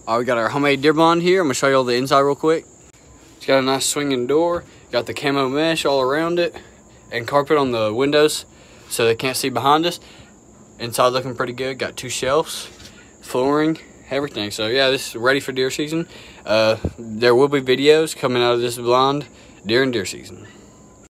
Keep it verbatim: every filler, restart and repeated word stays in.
All right, we got our homemade deer blind here. I'm gonna show you all the inside real quick. It's got a nice swinging door. Got the camo mesh all around it and carpet on the windows so they can't see behind us. Inside looking pretty good. Got two shelves, flooring, everything. So yeah, this is ready for deer season. Uh, there will be videos coming out of this blind during deer season.